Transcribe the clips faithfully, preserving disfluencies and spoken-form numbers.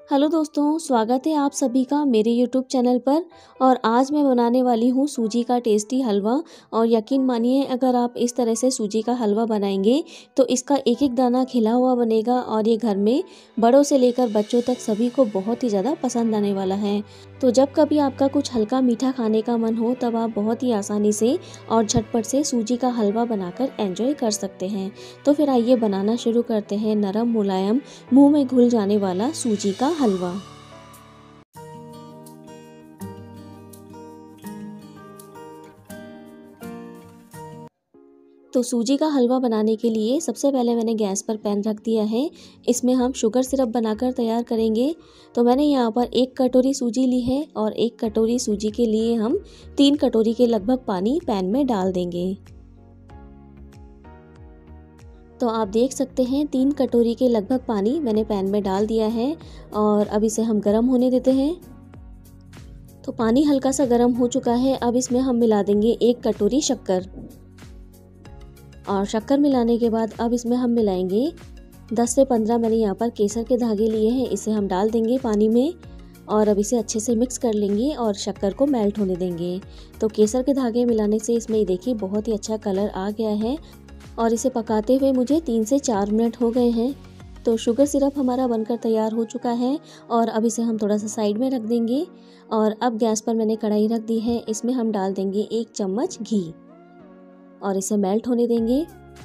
Hello दोस्तों, स्वागत है आप सभी का मेरे यूट्यूब चैनल पर। और आज मैं बनाने वाली हूँ सूजी का टेस्टी हलवा। और यकीन मानिए, अगर आप इस तरह से सूजी का हलवा बनाएंगे तो इसका एक एक दाना खिला हुआ बनेगा और ये घर में बड़ों से लेकर बच्चों तक सभी को बहुत ही ज़्यादा पसंद आने वाला है। तो जब कभी आपका कुछ हल्का मीठा खाने का मन हो तब आप बहुत ही आसानी से और झटपट से सूजी का हलवा बनाकर एंजॉय कर सकते हैं। तो फिर आइए बनाना शुरू करते हैं नरम मुलायम मुंह में घुल जाने वाला सूजी का हलवा। तो सूजी का हलवा बनाने के लिए सबसे पहले मैंने गैस पर पैन रख दिया है। इसमें हम शुगर सिरप बनाकर तैयार करेंगे। तो मैंने यहाँ पर एक कटोरी सूजी ली है और एक कटोरी सूजी के लिए हम तीन कटोरी के लगभग पानी पैन में डाल देंगे। तो आप देख सकते हैं तीन कटोरी के लगभग पानी मैंने पैन में डाल दिया है और अब इसे हम गर्म होने देते हैं। तो पानी हल्का सा गर्म हो चुका है। अब इसमें हम मिला देंगे एक कटोरी शक्कर। और शक्कर मिलाने के बाद अब इसमें हम मिलाएंगे दस से पंद्रह मैंने यहाँ पर केसर के धागे लिए हैं। इसे हम डाल देंगे पानी में और अब इसे अच्छे से मिक्स कर लेंगे और शक्कर को मेल्ट होने देंगे। तो केसर के धागे मिलाने से इसमें देखिए बहुत ही अच्छा कलर आ गया है और इसे पकाते हुए मुझे तीन से चार मिनट हो गए हैं। तो शुगर सिरप हमारा बनकर तैयार हो चुका है और अब इसे हम थोड़ा सा साइड में रख देंगे। और अब गैस पर मैंने कढ़ाई रख दी है। इसमें हम डाल देंगे एक चम्मच घी और इसे मेल्ट होने देंगे।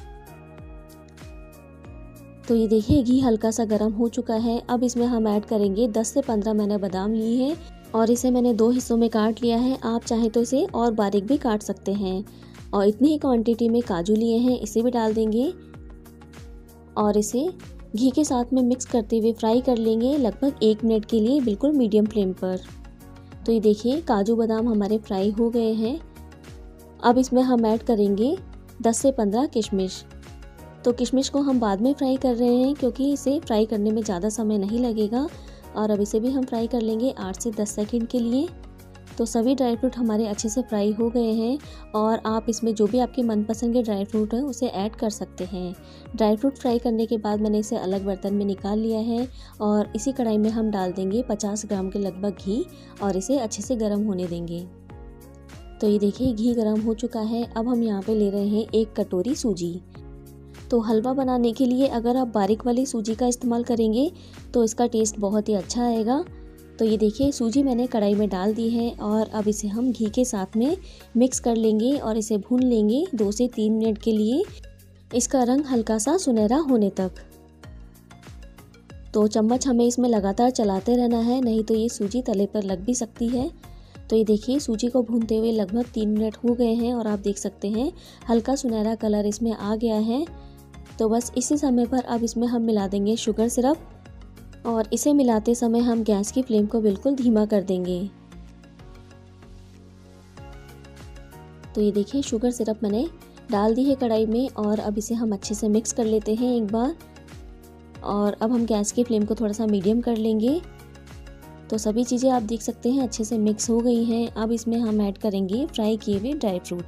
तो ये देखिए घी हल्का सा गर्म हो चुका है। अब इसमें हम ऐड करेंगे दस से पंद्रह मैंने बादाम लिए हैं और इसे मैंने दो हिस्सों में काट लिया है। आप चाहें तो इसे और बारीक भी काट सकते हैं। और इतनी ही क्वांटिटी में काजू लिए हैं, इसे भी डाल देंगे और इसे घी के साथ में मिक्स करते हुए फ्राई कर लेंगे लगभग एक मिनट के लिए, बिल्कुल मीडियम फ्लेम पर। तो ये देखिए काजू बादाम हमारे फ्राई हो गए हैं। अब इसमें हम ऐड करेंगे दस से पंद्रह किशमिश। तो किशमिश को हम बाद में फ्राई कर रहे हैं क्योंकि इसे फ्राई करने में ज़्यादा समय नहीं लगेगा। और अब इसे भी हम फ्राई कर लेंगे आठ से दस सेकंड के लिए। तो सभी ड्राई फ्रूट हमारे अच्छे से फ्राई हो गए हैं और आप इसमें जो भी आपके मनपसंद के ड्राई फ्रूट हैं उसे ऐड कर सकते हैं। ड्राई फ्रूट फ्राई करने के बाद मैंने इसे अलग बर्तन में निकाल लिया है और इसी कढ़ाई में हम डाल देंगे पचास ग्राम के लगभग घी और इसे अच्छे से गर्म होने देंगे। तो ये देखिए घी गर्म हो चुका है। अब हम यहाँ पे ले रहे हैं एक कटोरी सूजी। तो हलवा बनाने के लिए अगर आप बारीक वाली सूजी का इस्तेमाल करेंगे तो इसका टेस्ट बहुत ही अच्छा आएगा। तो ये देखिए सूजी मैंने कढ़ाई में डाल दी है और अब इसे हम घी के साथ में मिक्स कर लेंगे और इसे भून लेंगे दो से तीन मिनट के लिए, इसका रंग हल्का सा सुनहरा होने तक। तो चम्मच हमें इसमें लगातार चलाते रहना है, नहीं तो ये सूजी तले पर लग भी सकती है। तो ये देखिए सूजी को भूनते हुए लगभग तीन मिनट हो गए हैं और आप देख सकते हैं हल्का सुनहरा कलर इसमें आ गया है। तो बस इसी समय पर अब इसमें हम मिला देंगे शुगर सिरप और इसे मिलाते समय हम गैस की फ्लेम को बिल्कुल धीमा कर देंगे। तो ये देखिए शुगर सिरप मैंने डाल दी है कढ़ाई में और अब इसे हम अच्छे से मिक्स कर लेते हैं एक बार। और अब हम गैस की फ्लेम को थोड़ा सा मीडियम कर लेंगे। तो सभी चीज़ें आप देख सकते हैं अच्छे से मिक्स हो गई हैं। अब इसमें हम ऐड करेंगे फ्राई किए हुए ड्राई फ्रूट।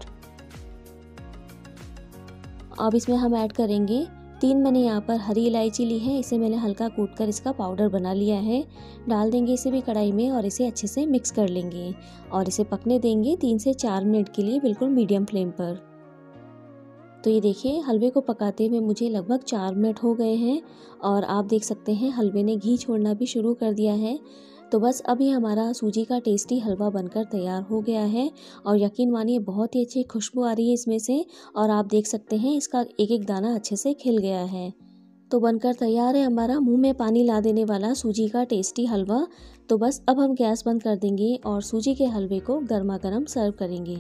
अब इसमें हम ऐड करेंगे तीन मैंने यहाँ पर हरी इलायची ली है, इसे मैंने हल्का कूटकर इसका पाउडर बना लिया है। डाल देंगे इसे भी कढ़ाई में और इसे अच्छे से मिक्स कर लेंगे और इसे पकने देंगे तीन से चार मिनट के लिए, बिल्कुल मीडियम फ्लेम पर। तो ये देखिए हलवे को पकाते हुए मुझे लगभग चार मिनट हो गए हैं और आप देख सकते हैं हलवे ने घी छोड़ना भी शुरू कर दिया है। तो बस अभी हमारा सूजी का टेस्टी हलवा बनकर तैयार हो गया है और यकीन मानिए बहुत ही अच्छी खुशबू आ रही है इसमें से और आप देख सकते हैं इसका एक एक दाना अच्छे से खिल गया है। तो बनकर तैयार है हमारा मुंह में पानी ला देने वाला सूजी का टेस्टी हलवा। तो बस अब हम गैस बंद कर देंगे और सूजी के हलवे को गर्मा गर्म सर्व करेंगे।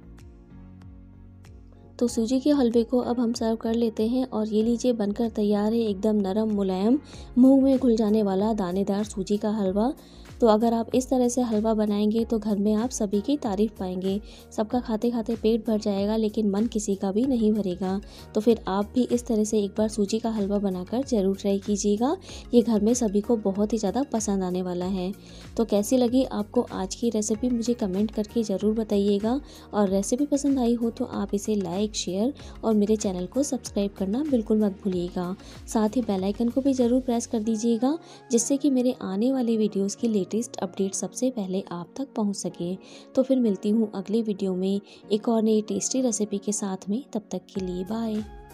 तो सूजी के हलवे को अब हम सर्व कर लेते हैं और ये लीजिए बनकर तैयार है एकदम नरम मुलायम मुंह में घुल जाने वाला दानेदार सूजी का हलवा। तो अगर आप इस तरह से हलवा बनाएंगे तो घर में आप सभी की तारीफ़ पाएंगे। सबका खाते खाते पेट भर जाएगा लेकिन मन किसी का भी नहीं भरेगा। तो फिर आप भी इस तरह से एक बार सूजी का हलवा बनाकर ज़रूर ट्राई कीजिएगा। ये घर में सभी को बहुत ही ज़्यादा पसंद आने वाला है। तो कैसी लगी आपको आज की रेसिपी मुझे कमेंट करके ज़रूर बताइएगा और रेसिपी पसंद आई हो तो आप इसे लाइक लाइक, शेयर और मेरे चैनल को सब्सक्राइब करना बिल्कुल मत भूलिएगा। साथ ही बेल आइकन को भी ज़रूर प्रेस कर दीजिएगा, जिससे कि मेरे आने वाले वीडियोज़ की लेटेस्ट अपडेट सबसे पहले आप तक पहुँच सके। तो फिर मिलती हूँ अगले वीडियो में एक और नई टेस्टी रेसिपी के साथ में। तब तक के लिए बाय।